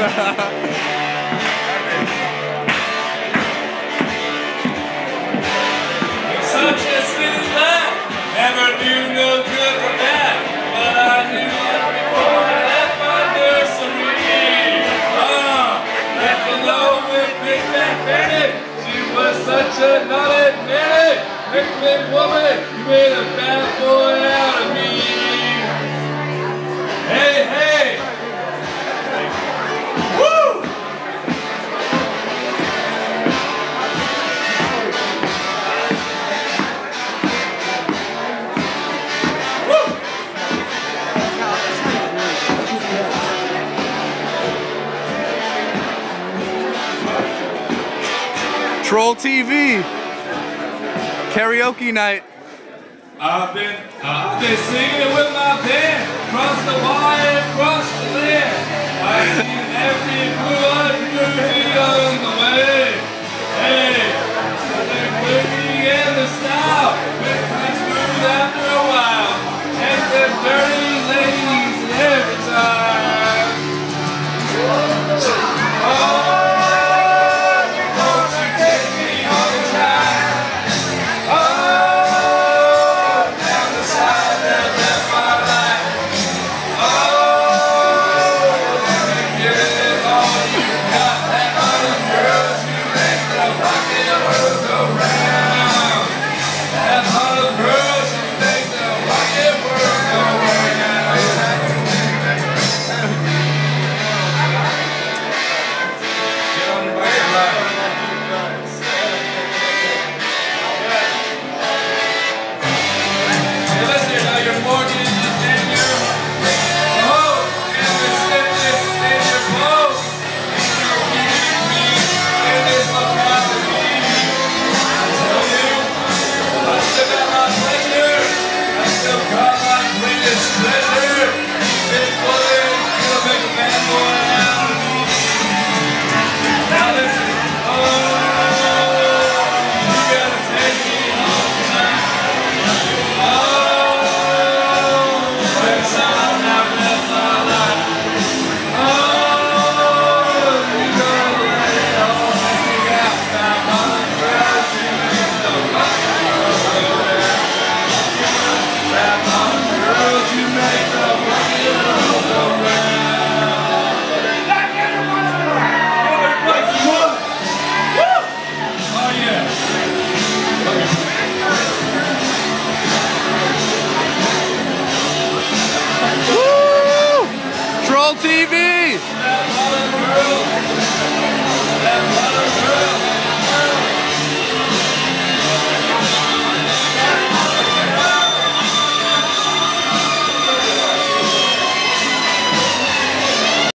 Such a skinny lad, never knew no good from that, but I knew that before I left my nursery. Left alone with Big Fat Fanny, she was such a naughty nanny. Big woman, you made a bad boy out of me. Hey, hey! Woo! Troll TV, karaoke night. I've been singing with my band, across the wire, across the land. I've seen every good movie on the way. Hey, the movie and the style, make me smooth after a while, and the dirty ladies every time. Oh. Troll TV!